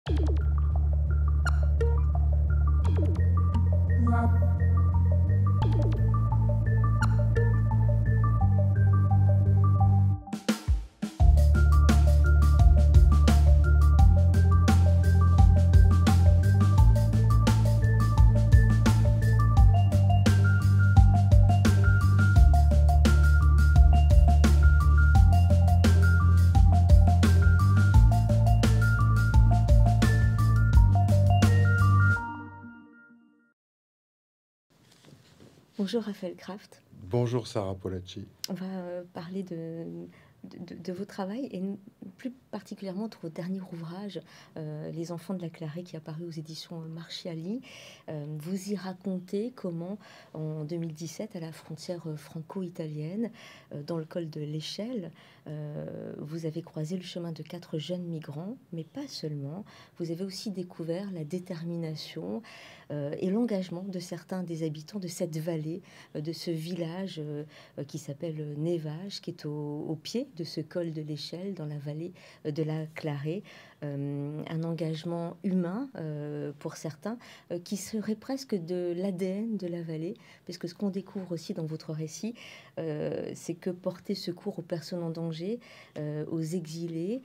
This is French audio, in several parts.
Bonjour Raphaël Kraft. Bonjour Sarah Polacci. On va parler de vos travail et plus particulièrement de votre dernier ouvrage, Les Enfants de la Clarée, qui est apparu aux éditions Marchiali. Vous y racontez comment, en 2017, à la frontière franco-italienne, dans le col de l'Échelle, vous avez croisé le chemin de 4 jeunes migrants, mais pas seulement. Vous avez aussi découvert la détermination et l'engagement de certains des habitants de cette vallée, de ce village qui s'appelle Névage, qui est au pied de ce col de l'Échelle, dans la vallée de la Clarée. Un engagement humain pour certains, qui serait presque de l'ADN de la vallée, puisque ce qu'on découvre aussi dans votre récit, c'est que porter secours aux personnes en danger, aux exilés,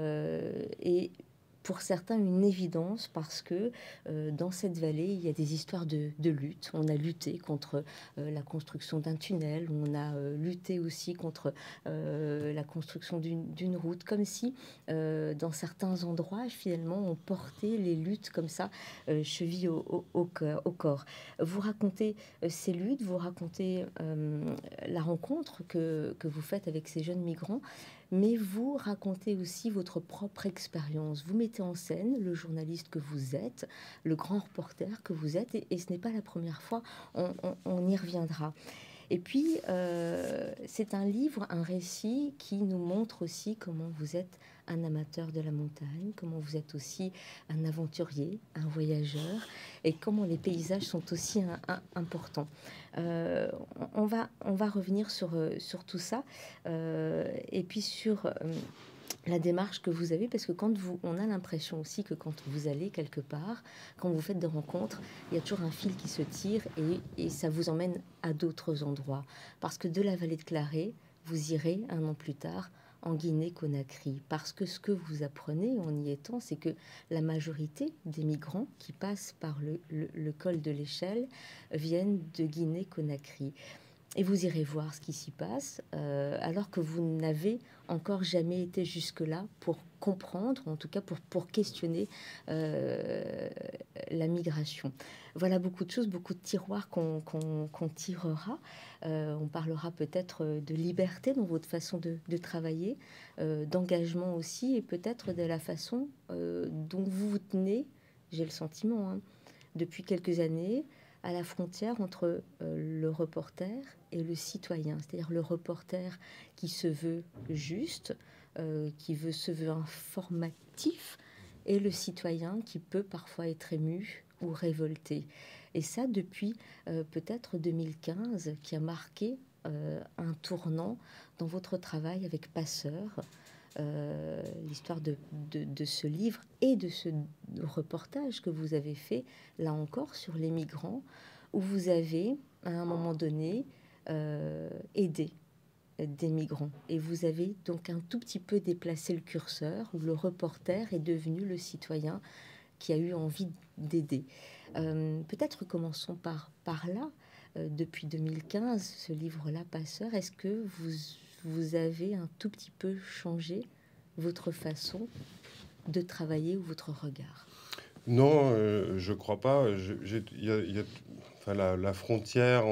et pour certains une évidence, parce que dans cette vallée, il y a des histoires de lutte. On a lutté contre la construction d'un tunnel, on a lutté aussi contre la construction d'une route, comme si dans certains endroits, finalement, on portait les luttes comme ça, cheville au corps. Vous racontez ces luttes, vous racontez la rencontre que vous faites avec ces jeunes migrants, mais vous racontez aussi votre propre expérience. Vous mettez en scène le journaliste que vous êtes, le grand reporter que vous êtes, et ce n'est pas la première fois, on y reviendra. Et puis, c'est un livre, un récit qui nous montre aussi comment vous êtes un amateur de la montagne, comment vous êtes aussi un aventurier, un voyageur, et comment les paysages sont aussi importants. On va revenir sur tout ça, et puis sur la démarche que vous avez, parce que on a l'impression aussi que quand vous allez quelque part, quand vous faites des rencontres, il y a toujours un fil qui se tire, et ça vous emmène à d'autres endroits. Parce que de la vallée de Clarée, vous irez un an plus tard en Guinée-Conakry. Parce que ce que vous apprenez en y étant, c'est que la majorité des migrants qui passent par le col de l'Échelle viennent de Guinée-Conakry. Et vous irez voir ce qui s'y passe, alors que vous n'avez encore jamais été jusque-là pour comprendre, en tout cas pour questionner la migration. Voilà beaucoup de choses, beaucoup de tiroirs qu'on tirera. On parlera peut-être de liberté dans votre façon de travailler, d'engagement aussi, et peut-être de la façon dont vous vous tenez, j'ai le sentiment, hein, depuis quelques années, à la frontière entre le reporter et le citoyen. C'est-à-dire le reporter qui se veut juste, se veut informatif, et le citoyen qui peut parfois être ému ou révolté. Et ça depuis peut-être 2015, qui a marqué un tournant dans votre travail avec Passeur. L'histoire de ce livre et de ce reportage que vous avez fait, là encore, sur les migrants, où vous avez, à un moment donné, aidé des migrants. Et vous avez donc un tout petit peu déplacé le curseur, où le reporter est devenu le citoyen qui a eu envie d'aider. Peut-être commençons par là. Depuis 2015, ce livre-là, Passeur, est-ce que vous avez un tout petit peu changé votre façon de travailler ou votre regard? Non, je crois pas. Enfin, la frontière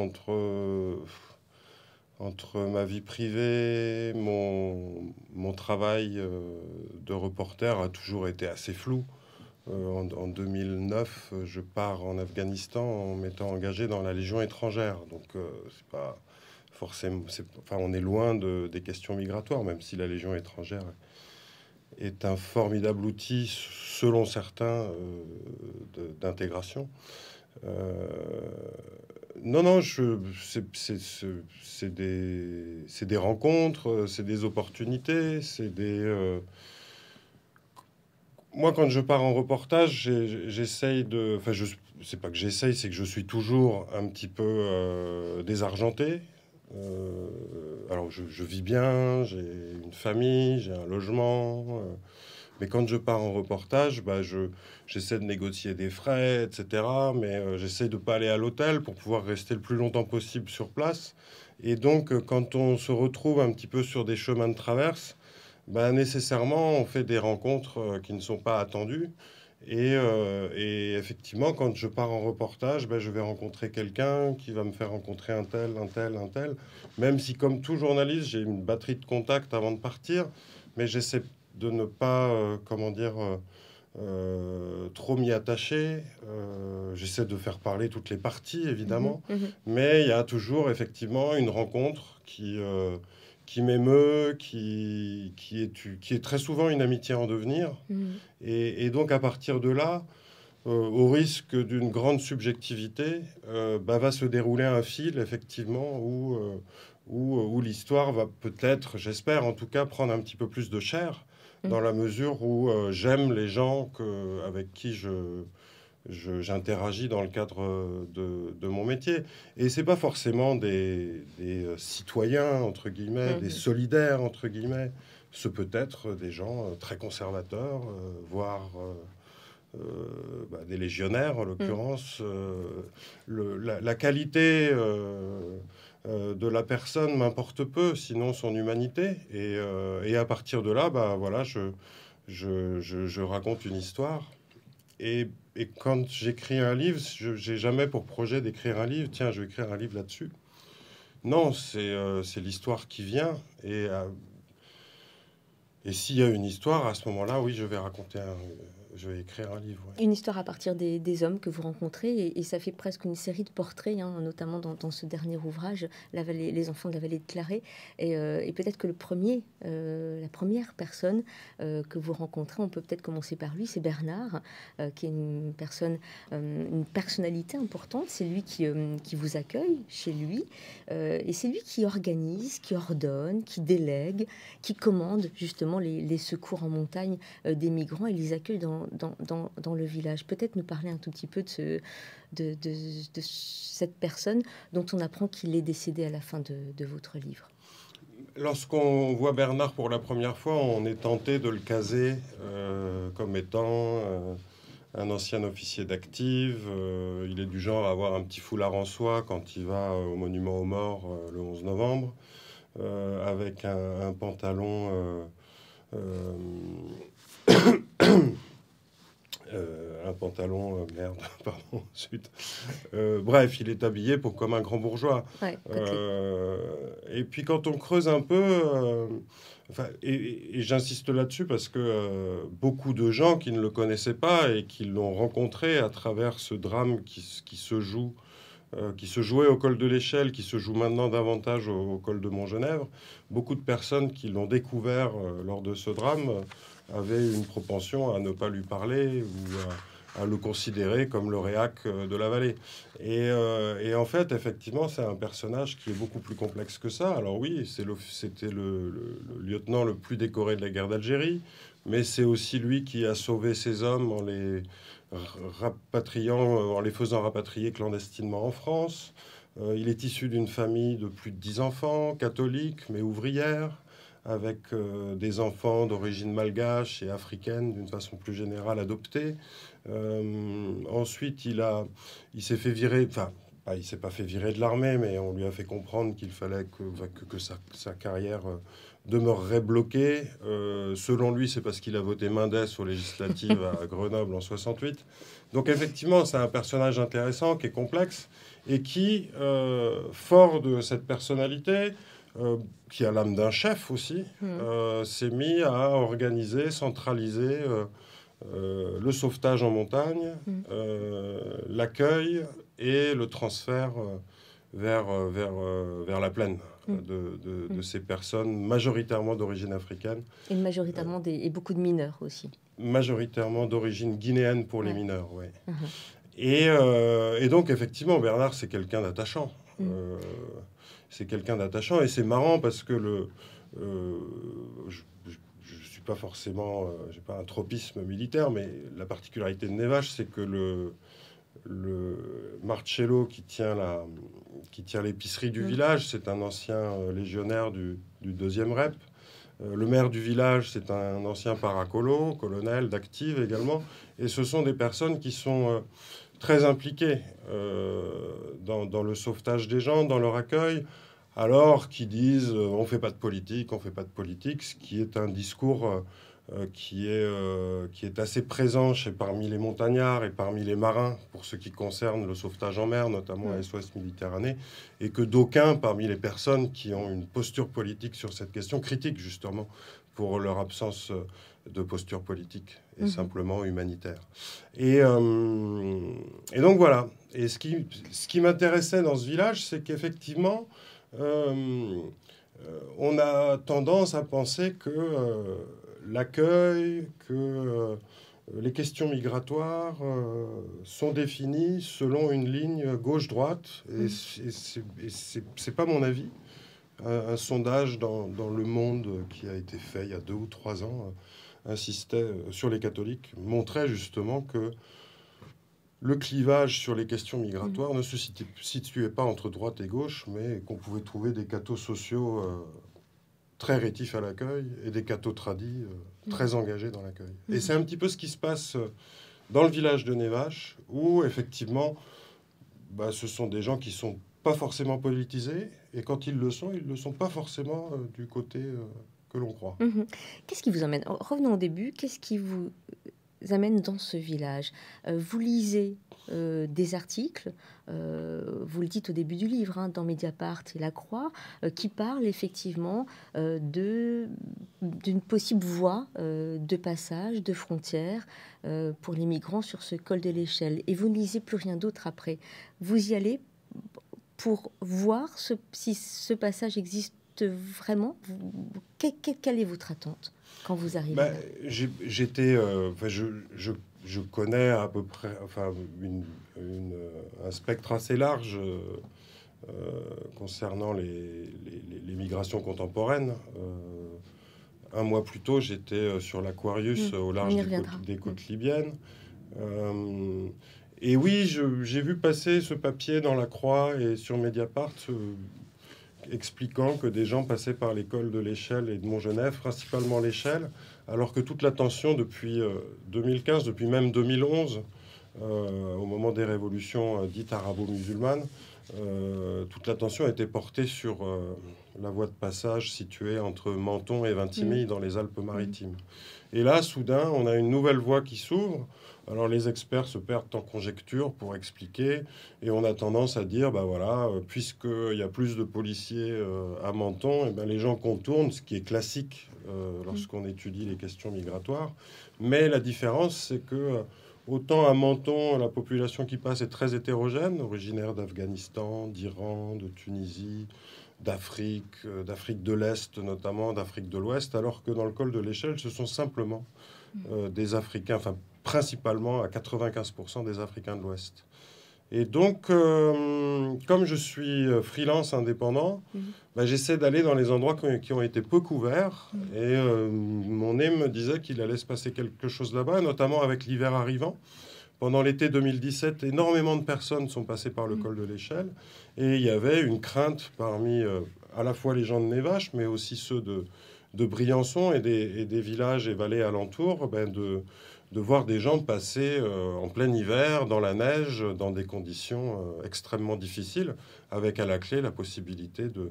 entre ma vie privée, mon travail de reporter a toujours été assez floue. En 2009, je pars en Afghanistan en m'étant engagé dans la Légion étrangère. Donc, c'est pas forcément. Enfin, on est loin des questions migratoires, même si la Légion étrangère est un formidable outil, selon certains, d'intégration. Non, non, c'est des rencontres, c'est des opportunités, c'est des... Moi, quand je pars en reportage, j'essaye de... Enfin, c'est pas que j'essaye, c'est que je suis toujours un petit peu désargenté. Euh, alors, je vis bien, j'ai une famille, j'ai un logement. Mais quand je pars en reportage, bah, j'essaie de négocier des frais, etc. Mais j'essaie de ne pas aller à l'hôtel pour pouvoir rester le plus longtemps possible sur place. Et donc, quand on se retrouve un petit peu sur des chemins de traverse, bah, nécessairement, on fait des rencontres qui ne sont pas attendues. Et effectivement, quand je pars en reportage, bah, je vais rencontrer quelqu'un qui va me faire rencontrer un tel, un tel, un tel. Même si, comme tout journaliste, j'ai une batterie de contacts avant de partir, mais j'essaie de ne pas, comment dire, trop m'y attacher. J'essaie de faire parler toutes les parties, Mhm, évidemment, mhm, mais il y a toujours effectivement une rencontre qui m'émeut, qui est très souvent une amitié en devenir. mhm. Et donc à partir de là, au risque d'une grande subjectivité, bah, va se dérouler un fil, effectivement, où l'histoire va peut-être, j'espère en tout cas, prendre un petit peu plus de chair, dans la mesure où j'aime les gens avec qui j'interagis dans le cadre de mon métier. Et c'est pas forcément des citoyens, entre guillemets, des Mhm. solidaires, entre guillemets. Ce peut être des gens très conservateurs, voire des légionnaires en Mhm. l'occurrence. La qualité de la personne m'importe peu, sinon son humanité. Et à partir de là, bah, voilà, je raconte une histoire. Et quand j'écris un livre, je n'ai jamais pour projet d'écrire un livre. Tiens, je vais écrire un livre là-dessus. Non, c'est l'histoire qui vient. Et s'il y a une histoire, à ce moment-là, oui, je vais écrire un livre. Ouais. Une histoire à partir des hommes que vous rencontrez, et ça fait presque une série de portraits, hein, notamment dans ce dernier ouvrage, les enfants de la vallée de Claret. Et peut-être que la première personne que vous rencontrez, on peut peut-être commencer par lui, c'est Bernard, qui est une personnalité importante. C'est lui qui vous accueille chez lui, et c'est lui qui organise, qui ordonne, qui délègue, qui commande justement les secours en montagne des migrants, et les accueille dans le village. Peut-être nous parler un tout petit peu de cette personne dont on apprend qu'il est décédé à la fin de votre livre. Lorsqu'on voit Bernard pour la première fois, on est tenté de le caser comme étant un ancien officier d'active. Il est du genre à avoir un petit foulard en soie quand il va au monument aux morts le 11 novembre, avec un pantalon un pantalon, merde, pardon, zut. Bref, il est habillé comme un grand bourgeois. Ouais, côtelé. Et puis quand on creuse un peu, enfin, et j'insiste là-dessus parce que beaucoup de gens qui ne le connaissaient pas et qui l'ont rencontré à travers ce drame qui se jouait au col de l'Échelle, qui se joue maintenant davantage au col de Montgenèvre, beaucoup de personnes qui l'ont découvert lors de ce drame avaient une propension à ne pas lui parler ou à le considérer comme le réac de la vallée. Et en fait, effectivement, c'est un personnage qui est beaucoup plus complexe que ça. Alors oui, c'était le lieutenant le plus décoré de la guerre d'Algérie, mais c'est aussi lui qui a sauvé ses hommes en les en les faisant rapatrier clandestinement en France. Il est issu d'une famille de plus de 10 enfants, catholiques mais ouvrières, avec des enfants d'origine malgache et africaine d'une façon plus générale adoptés. Ensuite, il s'est fait virer, enfin, il s'est pas fait virer de l'armée, mais on lui a fait comprendre qu'il fallait que sa carrière demeurerait bloquée. Selon lui, c'est parce qu'il a voté Mendès aux législatives à Grenoble en 68. Donc effectivement, c'est un personnage intéressant, qui est complexe, et qui, fort de cette personnalité, qui a l'âme d'un chef aussi, Mhm. s'est mis à organiser, centraliser le sauvetage en montagne, Mhm. l'accueil et le transfert vers la plaine Mhm. de ces personnes majoritairement d'origine africaine, Et majoritairement et beaucoup de mineurs aussi. majoritairement d'origine guinéenne pour les Ouais. mineurs. Ouais. Mhm. Et donc, effectivement, Bernard, c'est quelqu'un d'attachant. Mhm. Euh, c'est quelqu'un d'attachant et c'est marrant parce que je suis pas forcément, j'ai pas un tropisme militaire, mais la particularité de Nevache, c'est que le Marcello qui tient l'épicerie du village, c'est un ancien légionnaire du 2e rep. Le maire du village, c'est un ancien paracolo, colonel d'active également. Et ce sont des personnes qui sont très impliquées dans le sauvetage des gens, dans leur accueil, alors qu'ils disent on ne fait pas de politique, on ne fait pas de politique, ce qui est un discours qui est assez présent parmi les montagnards et parmi les marins pour ce qui concerne le sauvetage en mer, notamment à SOS Méditerranée, et que d'aucuns parmi les personnes qui ont une posture politique sur cette question critiquent justement pour leur absence de posture politique et simplement humanitaire. Et donc voilà. Et ce qui m'intéressait dans ce village, c'est qu'effectivement, on a tendance à penser que l'accueil, que les questions migratoires sont définies selon une ligne gauche-droite. Et c'est pas mon avis. Un sondage dans Le Monde qui a été fait il y a 2 ou 3 ans insistait sur les catholiques, montrait justement que le clivage sur les questions migratoires ne se situait pas entre droite et gauche, mais qu'on pouvait trouver des cathos sociaux très rétifs à l'accueil et des cathos tradis très engagés dans l'accueil. Et c'est un petit peu ce qui se passe dans le village de Nevache, où effectivement, ce sont des gens qui sont pas forcément politisés, et quand ils le sont pas forcément du côté que l'on croit. Qu'est-ce qui vous emmène? Revenons au début. Qu'est-ce qui vous amène dans ce village? Vous lisez des articles, vous le dites au début du livre, dans Mediapart et La Croix, qui parlent effectivement d'une possible voie de passage, de frontière pour les migrants sur ce col de l'Échelle. Et vous ne lisez plus rien d'autre après. Vous y allez pour voir si ce passage existe vraiment. Quelle est votre attente quand vous arrivez là? Je connais à peu près un spectre assez large concernant les migrations contemporaines. Un mois plus tôt, j'étais sur l'Aquarius au large des côtes libyennes. Et oui, j'ai vu passer ce papier dans La Croix et sur Mediapart expliquant que des gens passaient par l'école de l'Échelle et de Montgenèvre, principalement l'Échelle, alors que toute l'attention depuis 2015, depuis même 2011, au moment des révolutions dites arabo-musulmanes, toute l'attention était portée sur la voie de passage située entre Menton et Vintimille dans les Alpes-Maritimes. Et là, soudain, on a une nouvelle voie qui s'ouvre. Alors les experts se perdent en conjecture pour expliquer, et on a tendance à dire, puisqu'il y a plus de policiers à Menton, les gens contournent, ce qui est classique lorsqu'on étudie les questions migratoires. Mais la différence, c'est que autant à Menton, la population qui passe est très hétérogène, originaire d'Afghanistan, d'Iran, de Tunisie, d'Afrique de l'Est notamment, d'Afrique de l'Ouest, alors que dans le col de l'Échelle, ce sont simplement des Africains, principalement à 95% des Africains de l'Ouest. Et donc, comme je suis freelance indépendant, j'essaie d'aller dans les endroits qui ont été peu couverts. Et mon nez me disait qu'il allait se passer quelque chose là-bas, notamment avec l'hiver arrivant. Pendant l'été 2017, énormément de personnes sont passées par le col de l'Échelle. Et il y avait une crainte parmi à la fois les gens de Nevache, mais aussi ceux de Briançon et des villages et vallées alentours, de voir des gens passer en plein hiver, dans la neige, dans des conditions extrêmement difficiles, avec à la clé la possibilité de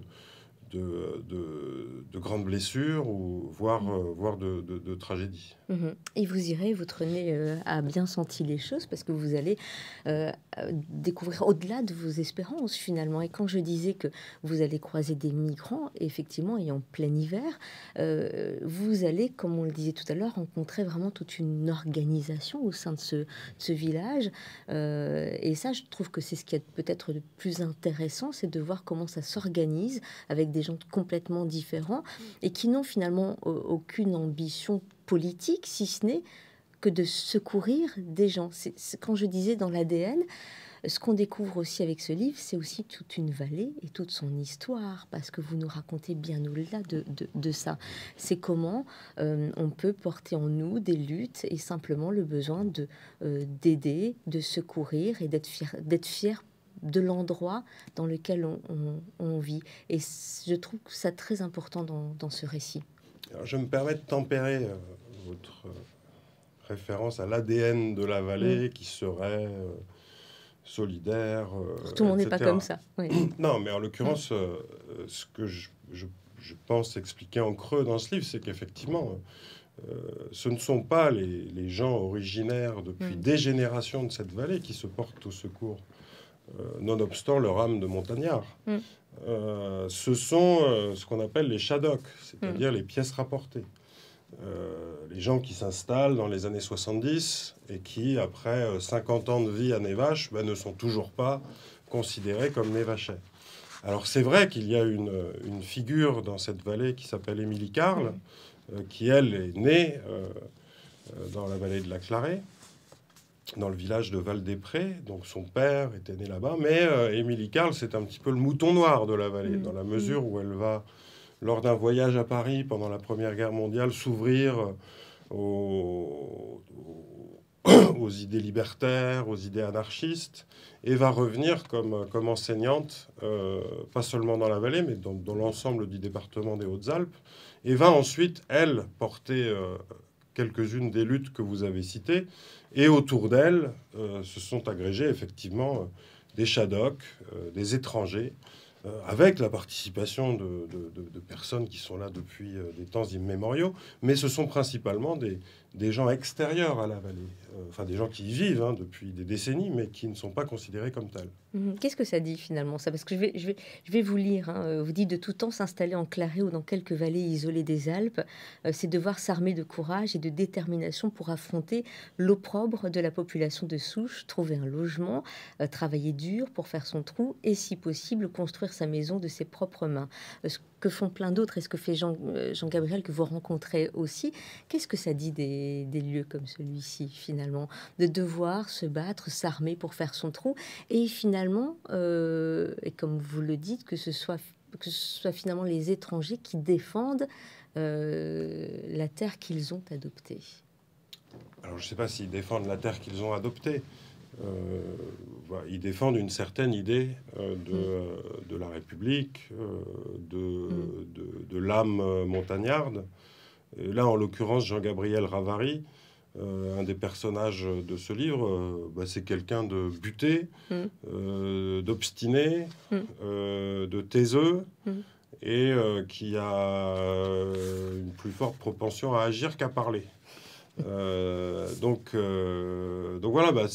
grandes blessures ou voire de tragédies. Et vous irez, votre nez a bien senti les choses, parce que vous allez découvrir au-delà de vos espérances finalement. Et quand je disais que vous allez croiser des migrants, effectivement, et en plein hiver, vous allez, comme on le disait tout à l'heure, rencontrer vraiment toute une organisation au sein de ce village. Et ça, je trouve que c'est ce qui est peut-être le plus intéressant, c'est de voir comment ça s'organise avec des gens complètement différents et qui n'ont finalement aucune ambition politique, si ce n'est que de secourir des gens. Quand je disais dans l'ADN, ce qu'on découvre aussi avec ce livre, c'est aussi toute une vallée et toute son histoire, parce que vous nous racontez bien au-delà de ça. C'est comment on peut porter en nous des luttes et simplement le besoin d'aider, de secourir et d'être fier de l'endroit dans lequel on vit. Et je trouve ça très important dans ce récit. Alors, je me permets de tempérer votre référence à l'ADN de la vallée qui serait solidaire, Tout le monde n'est pas etc. comme ça. Oui. Non, mais en l'occurrence, ce que je pense expliquer en creux dans ce livre, c'est qu'effectivement, ce ne sont pas les gens originaires depuis des générations de cette vallée qui se portent au secours, nonobstant leur âme de montagnard. Ce sont ce qu'on appelle les shadoks, c'est-à-dire les pièces rapportées. Les gens qui s'installent dans les années 70 et qui, après 50 ans de vie à Névache, ne sont toujours pas considérés comme névachais. Alors c'est vrai qu'il y a une figure dans cette vallée qui s'appelle Émilie Carle, qui, elle, est née dans la vallée de la Clarée, dans le village de Val-des-Prés. Donc son père était né là-bas. Mais Émilie Carle, c'est un petit peu le mouton noir de la vallée, dans la mesure où elle va, lors d'un voyage à Paris pendant la Première Guerre mondiale, s'ouvrir aux idées libertaires, aux idées anarchistes, et va revenir comme enseignante, pas seulement dans la vallée, mais dans l'ensemble du département des Hautes-Alpes, et va ensuite, elle, porter quelques-unes des luttes que vous avez citées, et autour d'elle se sont agrégés effectivement des shadoks, des étrangers, avec la participation de personnes qui sont là depuis des temps immémoriaux, mais ce sont principalement des gens extérieurs à la vallée, enfin des gens qui y vivent depuis des décennies, mais qui ne sont pas considérés comme tels. Qu'est-ce que ça dit finalement ça? Parce que je vais vous lire. Vous dites de tout temps s'installer en Clarée ou dans quelques vallées isolées des Alpes, c'est devoir s'armer de courage et de détermination pour affronter l'opprobre de la population de souche, trouver un logement, travailler dur pour faire son trou et si possible construire sa maison de ses propres mains. Ce que font plein d'autres et ce que fait Jean-Gabriel que vous rencontrez aussi. Qu'est-ce que ça dit des lieux comme celui-ci finalement? De devoir se battre, s'armer pour faire son trou et finalement, et comme vous le dites, que ce soit finalement les étrangers qui défendent la terre qu'ils ont adoptée. Alors je ne sais pas s'ils défendent la terre qu'ils ont adoptée. Ils défendent une certaine idée de la République, de l'âme montagnarde. Et là, en l'occurrence, Jean-Gabriel Ravary, un des personnages de ce livre, c'est quelqu'un de buté, d'obstiné, de taiseux, et qui a une plus forte propension à agir qu'à parler. Donc voilà,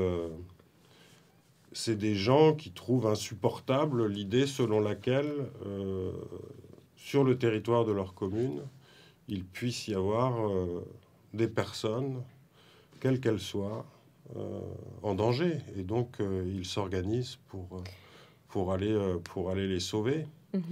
c'est des gens qui trouvent insupportable l'idée selon laquelle, sur le territoire de leur commune, il puisse y avoir des personnes, quelles qu'elles soient, en danger. Et donc, ils s'organisent pour aller les sauver.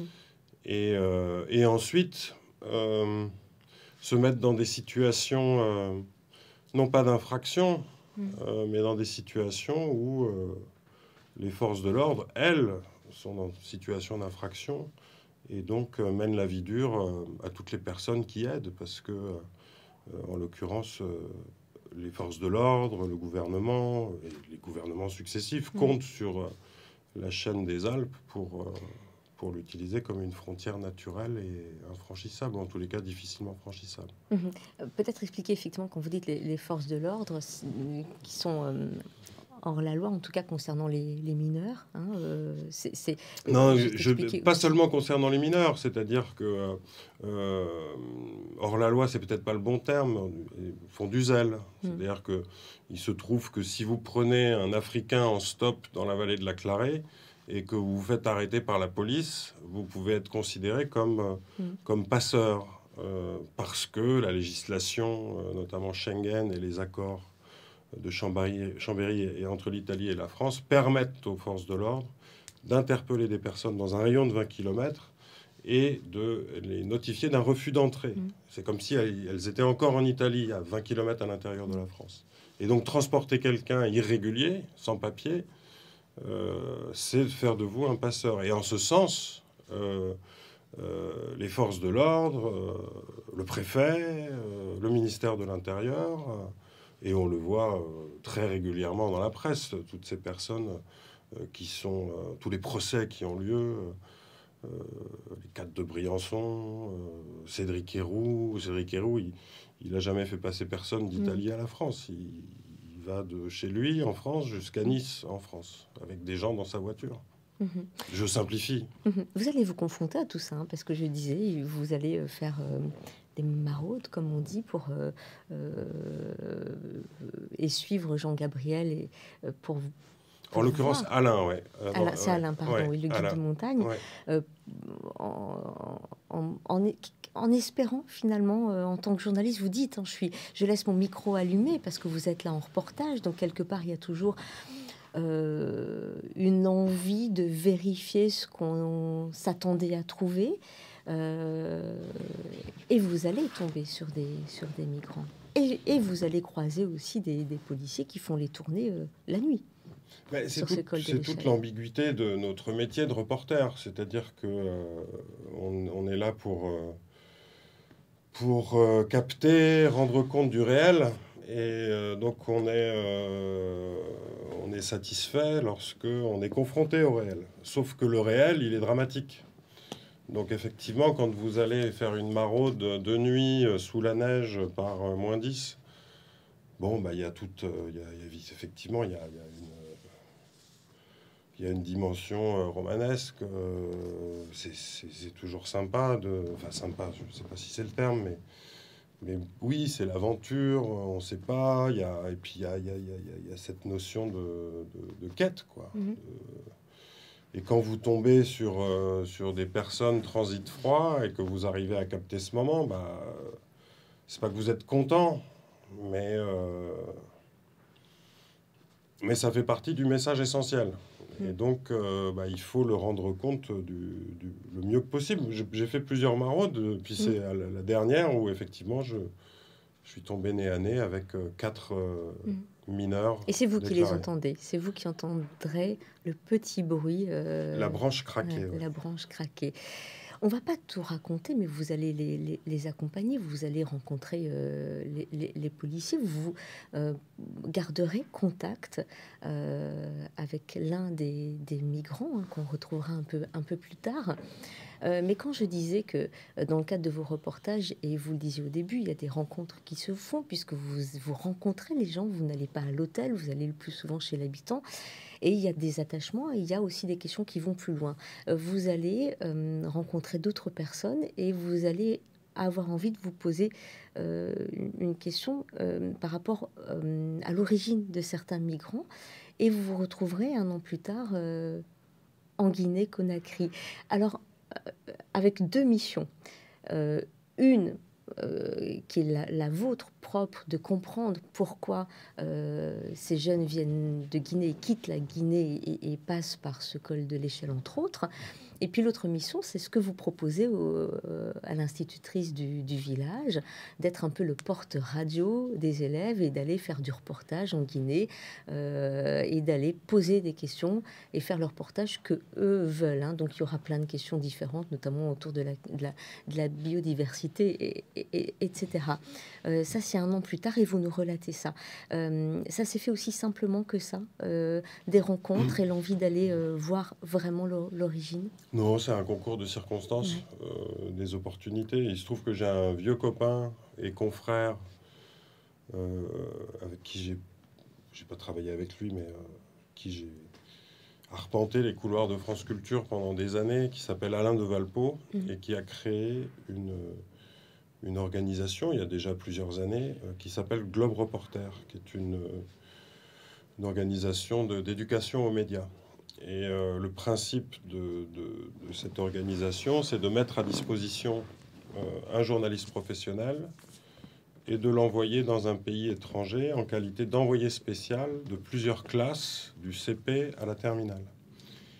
Et ensuite, se mettre dans des situations, non pas d'infraction, mais dans des situations où les forces de l'ordre, elles, sont dans une situation d'infraction et donc mènent la vie dure à toutes les personnes qui aident, parce que, en l'occurrence, les forces de l'ordre, le gouvernement, et les gouvernements successifs comptent sur la chaîne des Alpes pour l'utiliser comme une frontière naturelle et infranchissable, en tous les cas difficilement franchissable. Peut-être expliquer effectivement, quand vous dites les forces de l'ordre qui sont hors la loi, en tout cas concernant les mineurs. Non, pas seulement concernant les mineurs, c'est-à-dire que hors la loi, c'est peut-être pas le bon terme, ils font du zèle. C'est-à-dire que il se trouve que si vous prenez un Africain en stop dans la vallée de la Clarée et que vous vous faites arrêter par la police, vous pouvez être considéré comme passeur, parce que la législation, notamment Schengen et les accords de Chambéry et entre l'Italie et la France, permettent aux forces de l'ordre d'interpeller des personnes dans un rayon de 20 km et de les notifier d'un refus d'entrée. C'est comme si elles étaient encore en Italie, à 20 km à l'intérieur de la France. Et donc transporter quelqu'un irrégulier, sans papier, c'est faire de vous un passeur. Et en ce sens, les forces de l'ordre, le préfet, le ministère de l'Intérieur, et on le voit très régulièrement dans la presse, toutes ces personnes qui sont, tous les procès qui ont lieu, les 4 de Briançon, Cédric Héroux. Cédric Héroux, il n'a jamais fait passer personne d'Italie à la France. Il va de chez lui en France jusqu'à Nice en France, avec des gens dans sa voiture. Je simplifie. Vous allez vous confronter à tout ça, hein, parce que je disais, vous allez faire des maraudes, comme on dit, pour et suivre Jean-Gabriel et pour vous. En l'occurrence, Alain, ouais. C'est Alain, pardon, ouais, oui, le guide Alain, de montagne. Ouais. En espérant, finalement, en tant que journaliste, vous dites, hein, je laisse mon micro allumé parce que vous êtes là en reportage, donc quelque part, il y a toujours une envie de vérifier ce qu'on s'attendait à trouver. Et vous allez tomber sur des migrants. Et vous allez croiser aussi des policiers qui font les tournées la nuit. C'est toute l'ambiguïté de notre métier de reporter. C'est-à-dire que on est là pour capter, rendre compte du réel. Et donc on est satisfait lorsque on est confronté au réel. Sauf que le réel, il est dramatique. Donc effectivement, quand vous allez faire une maraude de nuit sous la neige par -10, bon, bah, il y a effectivement, il y a une dimension romanesque. C'est toujours sympa enfin sympa, je ne sais pas si c'est le terme, mais oui, c'est l'aventure, on ne sait pas. Et puis il y a cette notion de quête, quoi. Et quand vous tombez sur des personnes transit froid et que vous arrivez à capter ce moment, bah, c'est pas que vous êtes content, mais ça fait partie du message essentiel. Et donc, il faut le rendre compte le mieux que possible. J'ai fait plusieurs maraudes, puis c'est la dernière où effectivement je suis tombé nez à nez avec 4 mineurs. Et c'est vous déclarés. Qui les entendez, c'est vous qui entendrez le petit bruit. La branche craquée. La branche craquée. On va pas tout raconter, mais vous allez les accompagner, vous allez rencontrer les policiers, vous garderez contact avec l'un des migrants qu'on retrouvera un peu plus tard. Mais quand je disais que dans le cadre de vos reportages, et vous le disiez au début, il y a des rencontres qui se font puisque vous rencontrez les gens, vous n'allez pas à l'hôtel, vous allez le plus souvent chez l'habitant. Et il y a des attachements et il y a aussi des questions qui vont plus loin. Vous allez rencontrer d'autres personnes et vous allez avoir envie de vous poser une question par rapport à l'origine de certains migrants. Et vous vous retrouverez un an plus tard en Guinée-Conakry. Alors, avec 2 missions. Une qui est la vôtre propre, de comprendre pourquoi ces jeunes viennent de Guinée, quittent la Guinée et passent par ce col de l'échelle, entre autres. Et puis l'autre mission, c'est ce que vous proposez à l'institutrice du village, d'être un peu le porte-radio des élèves et d'aller faire du reportage en Guinée et d'aller poser des questions et faire le reportage que eux veulent. Hein. Donc il y aura plein de questions différentes, notamment autour de la biodiversité, etc. Ça, c'est un an plus tard et vous nous relatez ça. Ça s'est fait aussi simplement que ça, des rencontres et l'envie d'aller voir vraiment l'origine. Non, c'est un concours de circonstances, des opportunités. Il se trouve que j'ai un vieux copain et confrère avec qui j'ai pas travaillé avec lui, mais qui j'ai arpenté les couloirs de France Culture pendant des années, qui s'appelle Alain de Valpo et qui a créé une organisation, il y a déjà plusieurs années, qui s'appelle Globe Reporter, qui est une organisation d'éducation aux médias. Et le principe de cette organisation, c'est de mettre à disposition un journaliste professionnel et de l'envoyer dans un pays étranger en qualité d'envoyé spécial de plusieurs classes, du CP à la terminale.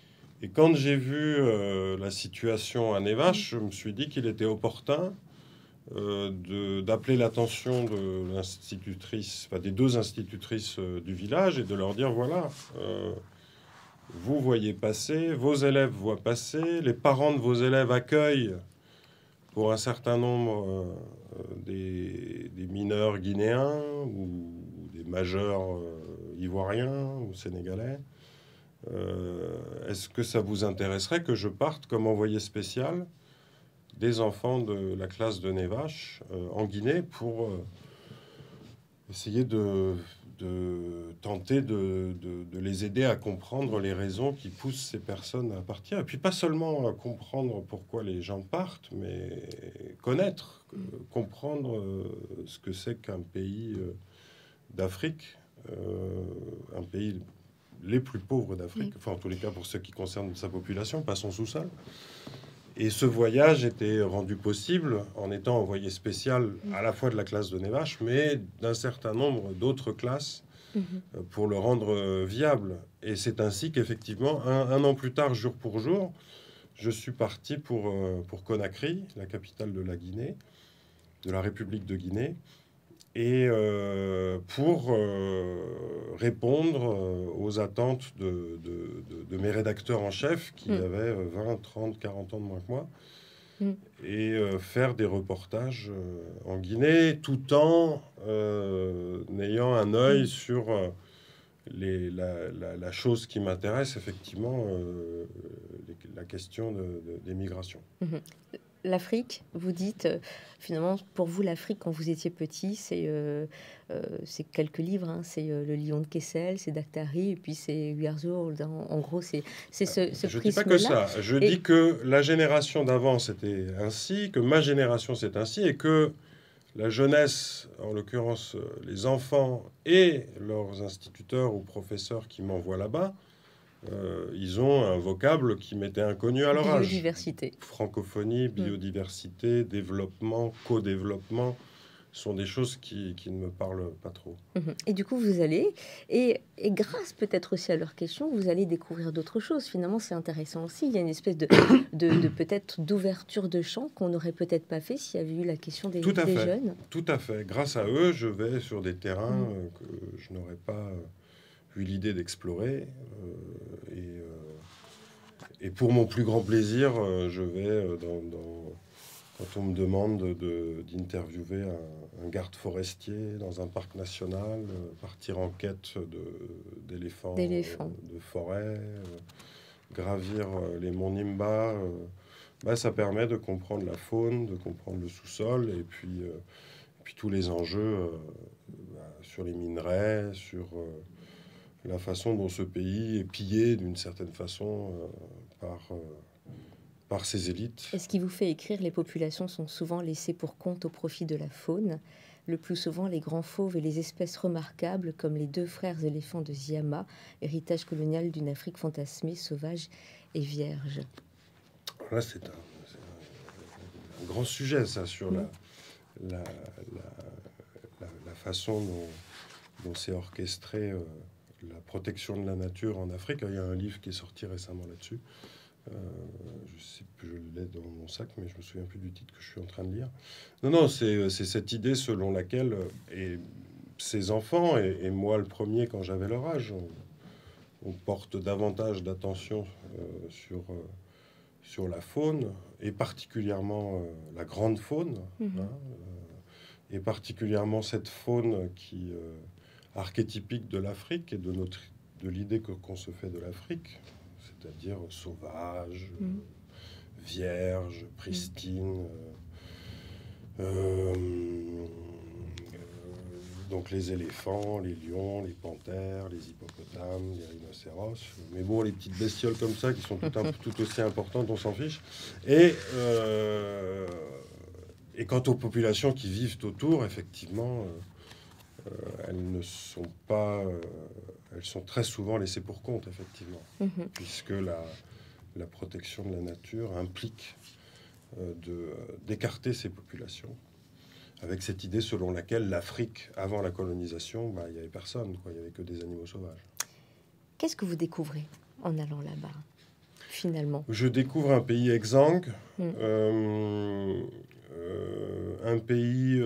Et quand j'ai vu la situation à Nevache, je me suis dit qu'il était opportun d'appeler l'attention de l'institutrice, enfin, des deux institutrices du village, et de leur dire, voilà, vous voyez passer, vos élèves voient passer, les parents de vos élèves accueillent pour un certain nombre des mineurs guinéens ou des majeurs ivoiriens ou sénégalais. Est-ce que ça vous intéresserait que je parte comme envoyé spécial des enfants de la classe de Nevache en Guinée pour essayer de tenter de les aider à comprendre les raisons qui poussent ces personnes à partir. Et puis pas seulement à comprendre pourquoi les gens partent, mais connaître, comprendre ce que c'est qu'un pays d'Afrique, un pays les plus pauvres d'Afrique, enfin en tous les cas pour ce qui concerne sa population, pas son sous-sol. Et ce voyage était rendu possible en étant envoyé spécial à la fois de la classe de Nevache, mais d'un certain nombre d'autres classes pour le rendre viable. Et c'est ainsi qu'effectivement, un an plus tard, jour pour jour, je suis parti pour Conakry, la capitale de la Guinée, de la République de Guinée, et pour répondre aux attentes de mes rédacteurs en chef qui avaient 20, 30, 40 ans de moins que moi, et faire des reportages en Guinée, tout en ayant un œil sur la chose qui m'intéresse, effectivement, la question des migrations. L'Afrique, vous dites, finalement, pour vous, l'Afrique, quand vous étiez petit, c'est quelques livres. Hein, c'est Le Lion de Kessel, c'est Daktari, et puis c'est We Are the World. En gros, c'est ce Je ne dis pas que prisme-là. ça. Je dis que la génération d'avant, c'était ainsi, que ma génération, c'est ainsi, et que la jeunesse, en l'occurrence les enfants et leurs instituteurs ou professeurs qui m'envoient là-bas, ils ont un vocable qui m'était inconnu à leur âge. Biodiversité. Francophonie, biodiversité, développement, co-développement sont des choses qui ne me parlent pas trop. Et du coup, vous allez, et grâce peut-être aussi à leurs questions, vous allez découvrir d'autres choses. Finalement, c'est intéressant aussi. Il y a une espèce de peut-être d'ouverture de champ qu'on n'aurait peut-être pas fait s'il y avait eu la question des jeunes. Tout à fait. Grâce à eux, je vais sur des terrains que je n'aurais pas eu l'idée d'explorer. Et pour mon plus grand plaisir, je vais quand on me demande d'interviewer un garde forestier dans un parc national, partir en quête d'éléphants de forêt, gravir les monts Nimba, ça permet de comprendre la faune, de comprendre le sous-sol, et puis tous les enjeux sur les minerais, sur la façon dont ce pays est pillé d'une certaine façon par ses élites. Et ce qui vous fait écrire, les populations sont souvent laissées pour compte au profit de la faune. Le plus souvent, les grands fauves et les espèces remarquables, comme les 2 frères éléphants de Ziama, héritage colonial d'une Afrique fantasmée, sauvage et vierge. Là, c'est un grand sujet, ça, sur la façon dont c'est orchestré la protection de la nature en Afrique. Il y a un livre qui est sorti récemment là-dessus. Je l'ai dans mon sac, mais je me souviens plus du titre que je suis en train de lire. Non, c'est cette idée selon laquelle ces enfants, et moi le premier quand j'avais leur âge, on porte davantage d'attention sur la faune, et particulièrement la grande faune, et particulièrement cette faune qui archétypique de l'Afrique et de l'idée qu'on se fait de l'Afrique, c'est-à-dire sauvage, vierge, pristine. Donc les éléphants, les lions, les panthères, les hippopotames, les rhinocéros. Mais bon, les petites bestioles comme ça qui sont tout aussi importantes, on s'en fiche. Et quant aux populations qui vivent autour, effectivement, elles ne sont pas... elles sont très souvent laissées pour compte, effectivement, puisque la protection de la nature implique d'écarter ces populations, avec cette idée selon laquelle l'Afrique, avant la colonisation, il n'y avait personne, quoi, il n'y avait que des animaux sauvages. Qu'est-ce que vous découvrez en allant là-bas? finalement. Je découvre un pays exsangue, Mm. un pays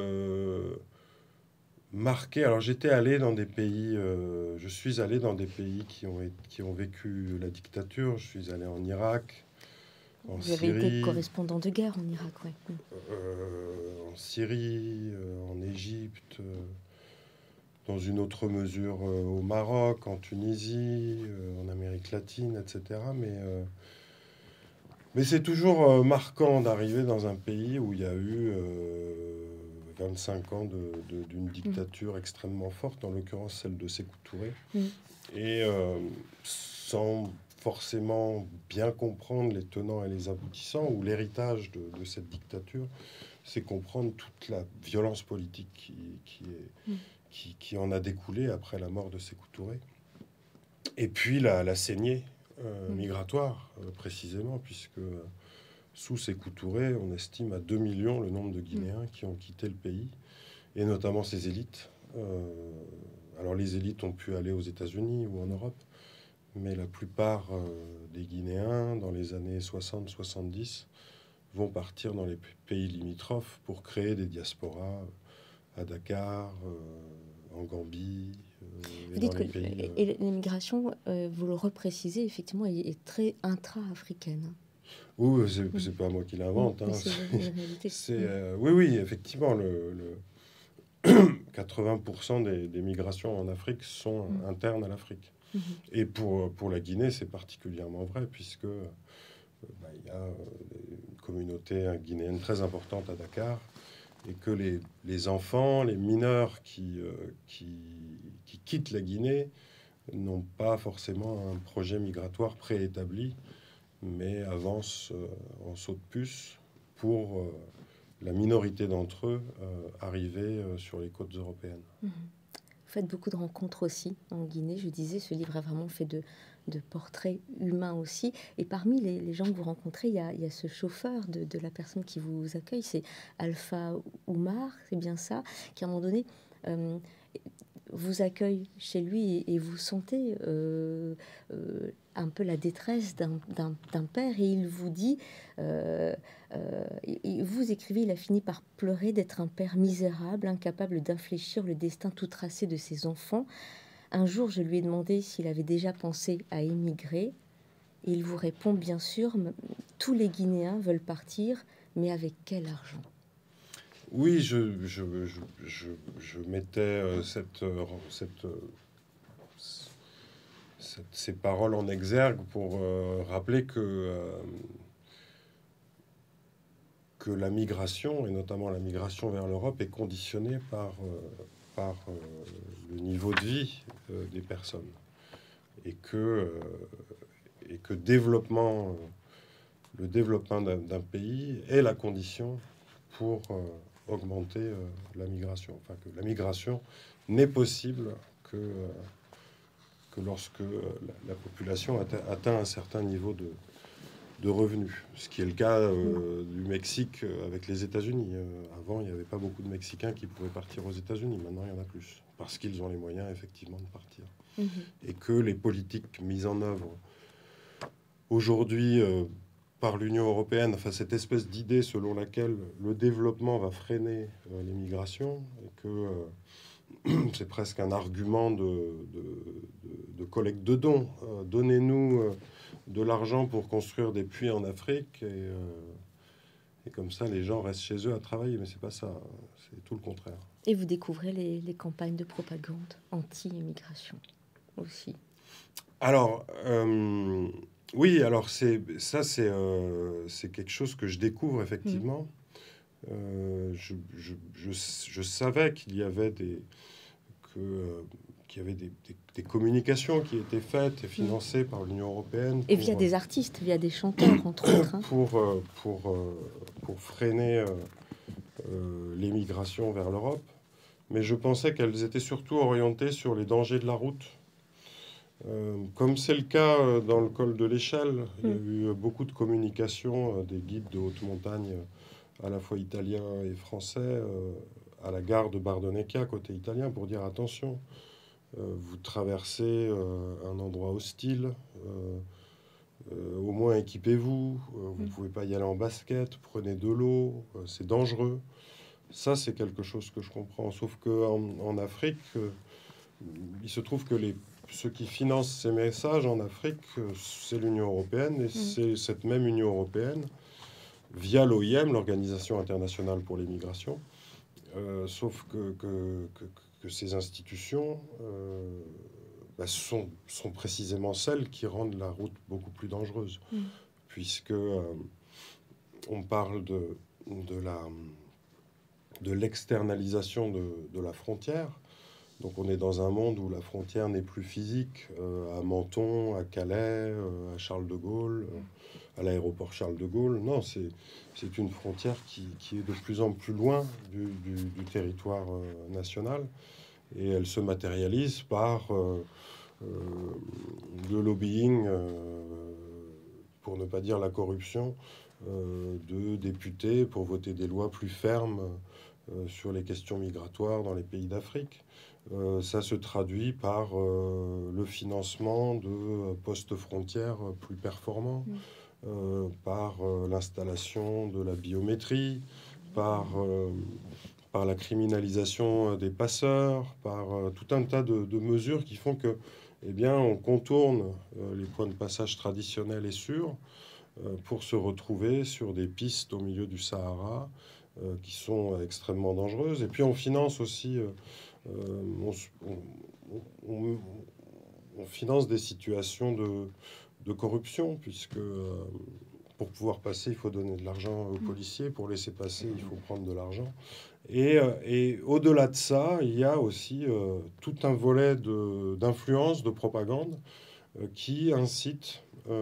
marqué. Alors j'étais allé dans des pays, je suis allé dans des pays qui ont vécu la dictature. Je suis allé en Irak, en Vous avez été Syrie, correspondant de guerre en Irak, oui. en Égypte, dans une autre mesure au Maroc, en Tunisie, en Amérique latine, etc. Mais c'est toujours marquant d'arriver dans un pays où il y a eu 25 ans d'une dictature extrêmement forte, en l'occurrence celle de Sékou Touré, Mm. et sans forcément bien comprendre les tenants et les aboutissants ou l'héritage de cette dictature, c'est comprendre toute la violence politique qui en a découlé après la mort de Sékou Touré. Et puis la saignée migratoire, précisément, puisque sous Sékou Touré, on estime à 2 millions le nombre de Guinéens qui ont quitté le pays, et notamment ses élites. Alors les élites ont pu aller aux États-Unis ou en Europe, mais la plupart des Guinéens, dans les années 60-70, vont partir dans les pays limitrophes pour créer des diasporas à Dakar, en Gambie, Vous et dites dans que les pays... l'immigration, vous le reprécisez, effectivement, est très intra-africaine. Oui, c'est pas moi qui l'invente. Mais Hein. c'est une réalité. Oui, oui, effectivement, 80% des migrations en Afrique sont internes à l'Afrique. Et pour la Guinée, c'est particulièrement vrai, puisque il y a une communauté guinéenne très importante à Dakar, et que les enfants, les mineurs qui quittent la Guinée n'ont pas forcément un projet migratoire préétabli, mais avancent en saut de puce pour la minorité d'entre eux arriver sur les côtes européennes. Vous faites beaucoup de rencontres aussi en Guinée. Je disais, ce livre a vraiment fait de portraits humains aussi. Et parmi les gens que vous rencontrez, il y a ce chauffeur de la personne qui vous accueille, c'est Alpha Oumar, c'est bien ça, qui à un moment donné vous accueille chez lui et vous sentez un peu la détresse d'un père, et il vous dit, et vous écrivez, il a fini par pleurer d'être un père misérable, incapable d'infléchir le destin tout tracé de ses enfants. Un jour, je lui ai demandé s'il avait déjà pensé à émigrer, et il vous répond, bien sûr, tous les Guinéens veulent partir, mais avec quel argent? Oui, je mettais ces paroles en exergue pour rappeler que la migration, et notamment la migration vers l'Europe, est conditionnée par le niveau de vie des personnes. Et que le développement d'un pays est la condition pour augmenter la migration. Enfin, que la migration n'est possible que lorsque la population atteint un certain niveau de revenus. Ce qui est le cas du Mexique avec les États-Unis. Avant, il n'y avait pas beaucoup de Mexicains qui pouvaient partir aux États-Unis. Maintenant, il y en a plus. Parce qu'ils ont les moyens, effectivement, de partir. Et que les politiques mises en œuvre aujourd'hui par l'Union européenne, enfin cette espèce d'idée selon laquelle le développement va freiner l'immigration, et que c'est presque un argument de collecte de dons. Donnez-nous de l'argent pour construire des puits en Afrique, et comme ça les gens restent chez eux à travailler. Mais c'est pas ça, c'est tout le contraire. Et vous découvrez les campagnes de propagande anti-immigration aussi. Alors, oui, alors c'est quelque chose que je découvre effectivement. Je savais qu'il y avait des communications qui étaient faites et financées par l'Union européenne. Et via des artistes, via des chanteurs, entre autres. Hein. Pour freiner l'émigration vers l'Europe. Mais je pensais qu'elles étaient surtout orientées sur les dangers de la route. Comme c'est le cas dans le col de l'Échelle, il y a eu beaucoup de communication des guides de haute montagne, à la fois italiens et français, à la gare de Bardonecchia, côté italien, pour dire attention, vous traversez un endroit hostile, au moins équipez-vous, vous ne pouvez pas y aller en basket, prenez de l'eau, c'est dangereux. Ça, c'est quelque chose que je comprends. Sauf qu'en Afrique, il se trouve que ceux qui financent ces messages en Afrique, c'est l'Union européenne, et c'est cette même Union européenne, via l'OIM, l'Organisation internationale pour les migrations. Sauf que ces institutions sont précisément celles qui rendent la route beaucoup plus dangereuse, puisque on parle de l'externalisation de la frontière. Donc on est dans un monde où la frontière n'est plus physique, à Menton, à Calais, à Charles de Gaulle, à l'aéroport Charles de Gaulle. Non, c'est une frontière qui est de plus en plus loin du territoire national. Et elle se matérialise par le lobbying, pour ne pas dire la corruption, de députés pour voter des lois plus fermes sur les questions migratoires dans les pays d'Afrique. Ça se traduit par le financement de postes frontières plus performants, par l'installation de la biométrie, par la criminalisation des passeurs, par tout un tas de mesures qui font que, eh bien, on contourne les points de passage traditionnels et sûrs pour se retrouver sur des pistes au milieu du Sahara qui sont extrêmement dangereuses. Et puis on finance aussi, on finance des situations de corruption, puisque pour pouvoir passer, il faut donner de l'argent aux policiers. Pour laisser passer, il faut prendre de l'argent. Et au-delà de ça, il y a aussi tout un volet d'influence, de propagande, qui incite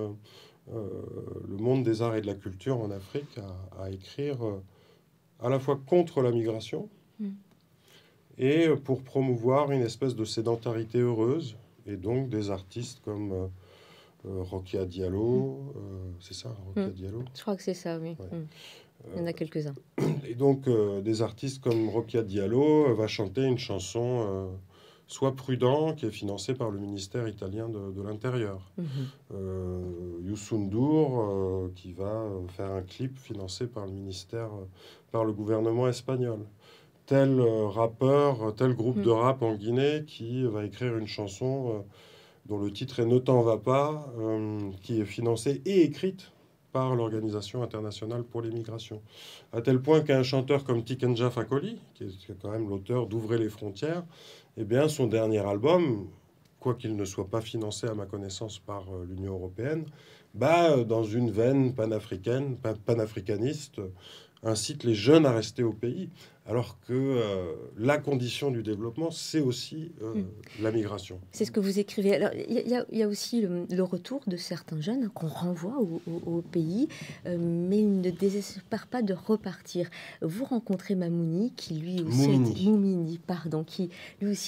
le monde des arts et de la culture en Afrique à écrire à la fois contre la migration et pour promouvoir une espèce de sédentarité heureuse, et donc des artistes comme Rokia Diallo, c'est ça, Rokia Diallo? Je crois que c'est ça, oui. Ouais. Il y en a quelques-uns. Et donc, des artistes comme Rokia Diallo va chanter une chanson Sois prudent, qui est financée par le ministère italien de l'Intérieur. Youssou N'Dour, qui va faire un clip financé par le ministère, par le gouvernement espagnol. Tel rappeur, tel groupe de rap en Guinée qui va écrire une chanson dont le titre est Ne t'en va pas, qui est financée et écrite par l'Organisation internationale pour les migrations. À tel point qu'un chanteur comme Tikenja Fakoly, qui est quand même l'auteur d'Ouvrir les frontières, eh bien, son dernier album, quoiqu'il ne soit pas financé à ma connaissance par l'Union européenne, dans une veine panafricaine, panafricaniste, incite les jeunes à rester au pays, alors que la condition du développement, c'est aussi la migration. C'est ce que vous écrivez. Alors, il y a aussi le retour de certains jeunes qu'on renvoie au pays, mais ils ne désespèrent pas de repartir. Vous rencontrez Mamouni, qui lui aussi Moumini, pardon, qui lui aussi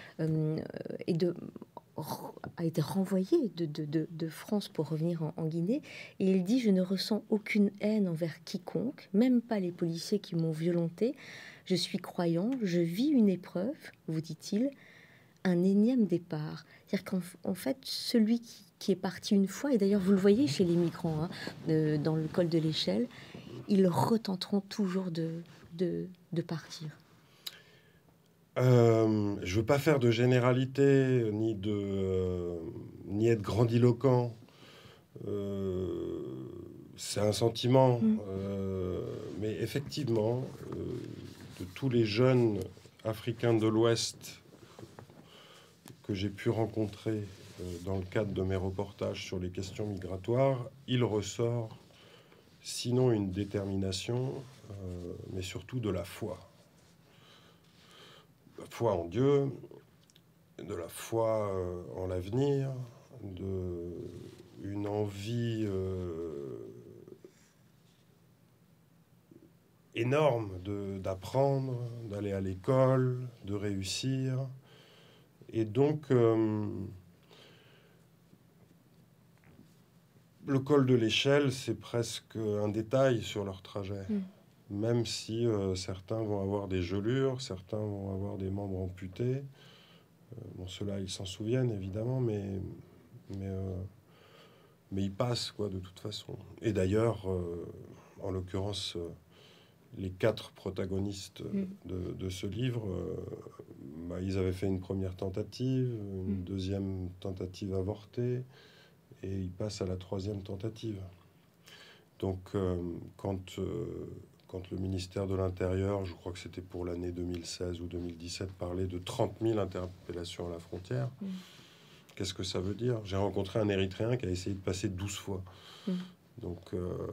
a été renvoyé de France pour revenir en Guinée. Et il dit: je ne ressens aucune haine envers quiconque, même pas les policiers qui m'ont violenté. Je suis croyant, je vis une épreuve, vous dit-il, un énième départ. C'est-à-dire qu'en fait, celui qui est parti une fois, et d'ailleurs vous le voyez chez les migrants, dans le col de l'Échelle, ils retenteront toujours de partir. Je ne veux pas faire de généralité, ni être grandiloquent. C'est un sentiment. Mais effectivement, de tous les jeunes africains de l'Ouest que j'ai pu rencontrer dans le cadre de mes reportages sur les questions migratoires, il ressort sinon une détermination, mais surtout de la foi. La foi en Dieu, de la foi en l'avenir, une envie énorme d'apprendre, d'aller à l'école, de réussir. Et donc, le col de l'Échelle, c'est presque un détail sur leur trajet. Même si certains vont avoir des gelures, certains vont avoir des membres amputés. Ceux-là, ils s'en souviennent, évidemment, mais mais il passe, quoi, de toute façon. Et d'ailleurs, en l'occurrence, les 4 protagonistes de ce livre, bah, ils avaient fait une première tentative, une deuxième tentative avortée, et ils passent à la 3e tentative. Donc, quand le ministère de l'Intérieur, je crois que c'était pour l'année 2016 ou 2017, parlait de 30 000 interpellations à la frontière, qu'est-ce que ça veut dire? J'ai rencontré un Érythréen qui a essayé de passer 12 fois. Donc,